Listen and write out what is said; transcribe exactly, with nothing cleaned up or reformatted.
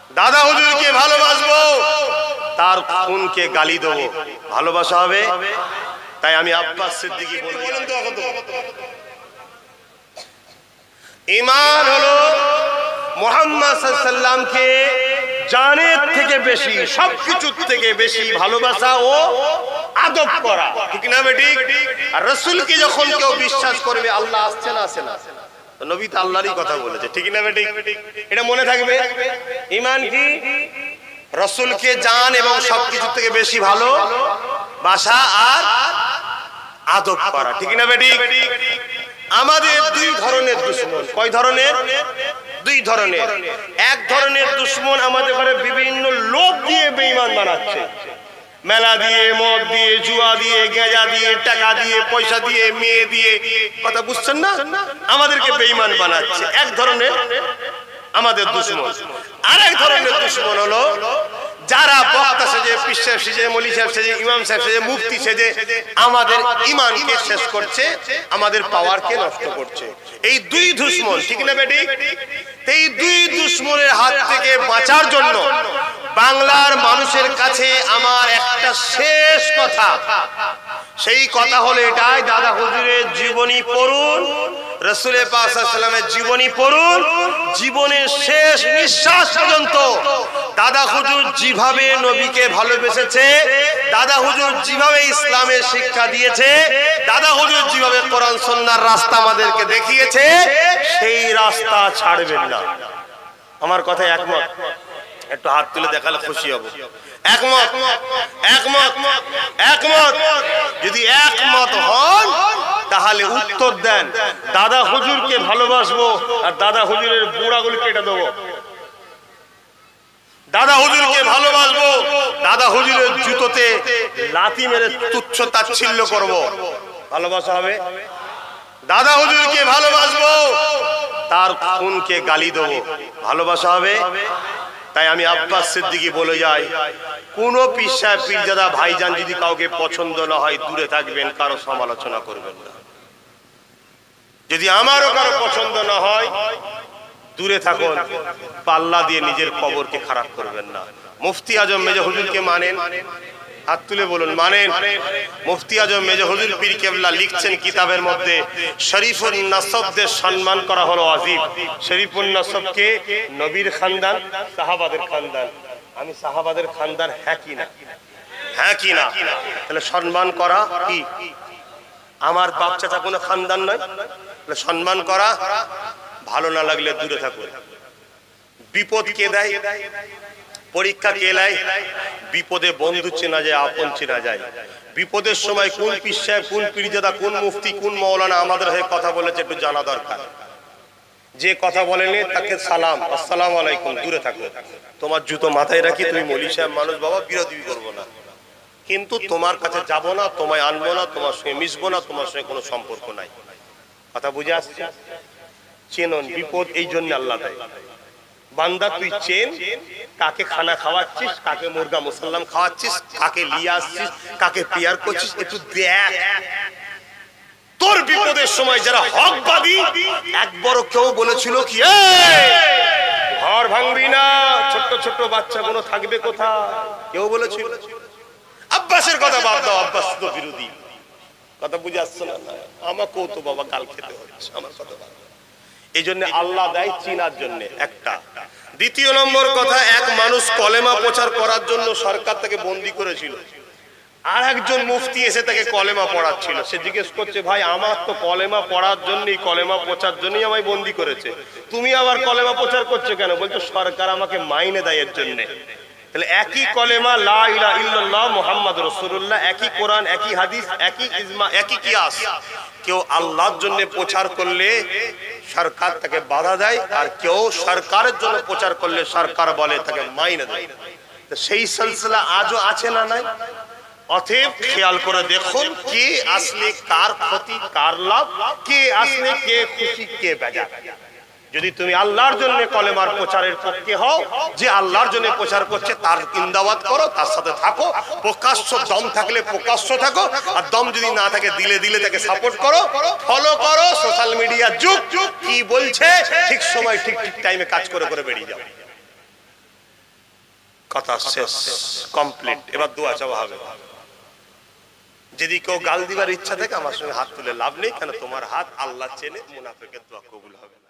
দাদা হুজুরকে ভালোবাসবো, তার খুনকে গালি দেবো, ভালোবাসা হবে? তাই আমি আব্বাস সিদ্দিকী বলি, ঈমান হলো মুহাম্মদ সাল্লাল্লাহু আলাইহি ওয়াসাল্লামকে জানের থেকে বেশি, সবকিছুর থেকে বেশি ভালোবাসা ও আদব করা, ঠিক না বেঠিক? আর রাসূলকে যখন কেউ বিশ্বাস করবে আল্লাহ আসছে না আসে না, নবী তো আল্লাহরই কথা বলেছে, ঠিক না বেঠিক? এটা মনে থাকবে। ঈমান কি? রাসূলকে জান এবং সবকিছু থেকে বেশি ভালো বাসা আর আদব করা, ঠিক না বেঠিক? আমাদের দুই ধরনের দুশমন। কয় ধরনের? দুই ধরনের। এক ধরনের দুশমন আমাদের ঘরে বিভিন্ন লোক দিয়ে বেঈমান বানাচ্ছে, মেলা দিয়ে, মদ দিয়ে, জুয়া দিয়ে, গেঁজা দিয়ে, টাকা দিয়ে, পয়সা দিয়ে, মেয়ে দিয়ে, কথা বুঝছেন না, আমাদেরকে বেঈমান বানাচ্ছে। এক ধরনের আমাদের দুশমন। আরেক ধরনের দুশমন হলো যারা বক্তা সেজে, পীর সাহেব সেজে, মৌলভী সাহেব সেজে, ইমাম সাহেব সেজে, মুফতি সেজে আমাদের ঈমানকে শেষ করছে, আমাদের পাওয়ারকে নষ্ট করছে। এই দুই দুশমন, ঠিক না বেঠিক? এই দুই দুশমনের হাত থেকে বাঁচার জন্য বাংলার মানুষের কাছে আমার একটা শেষ কথা, সেই কথা হলো এটাই, দাদা হুজুরের জীবনী পড়ুন, রাসূল পাক সাল্লাল্লাহু আলাইহি ওয়াসাল্লামের জীবনী পড়ুন, জীবনের শেষ নিঃশ্বাস পর্যন্ত দাদা হুজুর যেভাবে নবীকে ভালোবেসেছে, দাদা হুজুর যেভাবে ইসলামের শিক্ষা দিয়েছে, দাদা হুজুর যেভাবে কোরআন সুন্নাহর রাস্তা আমাদেরকে দেখিয়েছে, সেই রাস্তা ছাড়বেন না। আমার কথায় একমত? একটু হাত তুলে দেখালে খুশি হব। একমত? একমত? একমত? যদি একমত হন তাহলে উত্তর দেন, দাদা হুজুরকে ভালোবাসবো আর দাদা হুজুরের বুড়াগুলি কেটে দেবো। দাদা হুজুরকে ভালোবাসবো, দাদা হুজুরের জুতোতে লাথি মেরে তুচ্ছ তাচ্ছিল্য করবো, ভালোবাসা হবে? দাদা হুজুরকে ভালোবাসবো, তার খুনকে গালি দেবো, ভালোবাসা হবে? তাই আমি আব্বাস সিদ্দিকী বলে যাই, কোন পীর সাহেব, পীরজাদা ভাইজান যদি কাউকে পছন্দ না হয় দূরে থাকবেন, কারো সমালোচনা করবেন না। যদি আমারও কারো পছন্দ না হয় দূরে থাকুন, পাল্লা দিয়ে নিজের কবরকে খারাপ করবেন না। মুফতি আজম মেজর হুজুরকে মানেন? হাত তুলে বলুন, মানেন? মুফতি আজম মেজর হুজুর পীর কেবলা লিখছেন কিতাবের মধ্যে, শরীফুন নাসবদের সম্মান করা হলো ওয়াজিব। শরীফুন নাসবকে নবীর খানদান, সাহাবাদের খানদান। আমি সাহাবাদের খানদান হ্যাঁ কি না? হ্যাঁ কি না? তাহলে সম্মান করা কি? আমার বাপ চাচা কোনো খানদান নয়, তাহলে সম্মান করা। ভালো না লাগলে দূরে থাকুন। বিপদ কে দেয়? পরীক্ষা কে নেয়? বিপদে বন্ধু চেনা যায়, আপন চেনা যায়। বিপদের সময় কোন পীর সাহেব, কোন পীরজাদা, কোন মুফতি, কোন মাওলানা আমাদের হয়ে কথা বলেছে একটু জানা দরকার। যে কথা বলেনি তাকে সালাম, আসসালামু আলাইকুম, দূরে থাকো। তোমার জুতো মাথায় রাখি, তুমি মৌলভী সাহেব মানুষ বাবা, বিরোধী করবো না, কিন্তু তোমার কাছে যাব না, তোমায় আনবো না, তোমার সঙ্গে মিশবো না, তোমার সঙ্গে কোনো সম্পর্ক নাই। কথা বুঝে আসছে? চেনন, বিপদ এই জন্য আল্লাহ দেয়। বান্দা তুই চেন, কাকে খানা খাওয়াচ্ছিস, কাকে মুরগা মুসাল্লাম খাওয়াচ্ছিস, কাকে লিয়ে আসছিস, কাকে পিয়ার করছিস, একটু দেখ। তোর বিপদের সময় যারা হকবাদী, একবারও কেউ বলেছিল কি ঘর ভাঙবি না, ছোট্ট ছোট্ট বাচ্চাগুলো থাকবে কোথায়? কেউ বলেছিল? আব্বাসের কথা বাদ দাও, আব্বাস তো বিরোধী। কথা বুঝে আসছে না? আমাকেও তো বাবা কাল খেতে হচ্ছে, আমার কথা বাদ। এই জন্য আল্লাহ দেয় চিনার জন্য একটা। দ্বিতীয় নম্বর কথা, এক মানুষ কলেমা প্রচার করার জন্য সরকার তাকে বন্দী করেছিল। আর একজন মুফতি এসে তাকে কলেমা পড়াচ্ছিল। সে জিজ্ঞেস করছে, ভাই আমার তো কলেমা পড়ার জন্যই, কলেমা প্রচার জন্যই আমায় বন্দী করেছে, তুমি আবার কলেমা প্রচার করছো কেন? বলছো সরকার আমাকে মাইনে দেয় এর জন্য। তাহলে একই কলেমা লা ইলাহা ইল্লাল্লাহ মুহাম্মাদুর রাসূলুল্লাহ, একই কোরআন, একই হাদিস, একই ইজমা, একই কিয়াস। কেউ আল্লাহর জন্য প্রচার করলে সরকার তাকে বাধা দেয়, আর কেউ সরকারের জন্য প্রচার করলে সরকার বলে তাকে মাইনে দেয়। সেই সিলসিলা আজও আছে না নাই? অতএব খেয়াল করে দেখুন, কে আসলে কার ক্ষতি, কার লাভ, কে আসলে কে খুশি, কে বেজার। যদি তুমি আল্লাহর জন্য কলেমার প্রচারের পক্ষে হও, যে আল্লাহর জন্য প্রচার করছে তার ইন্দাবাদ করো, তার সাথে থাকো। প্রকাশ্য দম থাকলে প্রকাশ্য থাকো, আর দম যদি না থাকে দিলে দিলে তাকে সাপোর্ট করো, ফলো করো। সোশ্যাল মিডিয়া যুগ, কি বলছে ঠিক সময় ঠিক ঠিক টাইমে কাজ করে করে বেরিয়ে যাও। কথা শেষ, কমপ্লিট। এবার দোয়া চাওয়া হবে। যদি কেউ গাল দিবার ইচ্ছা থাকে আমার সঙ্গে হাত তুলে লাভ নেই, কেন তোমার হাত আল্লাহ চেনে, মুনাফিকের দোয়া কবুল হবে না।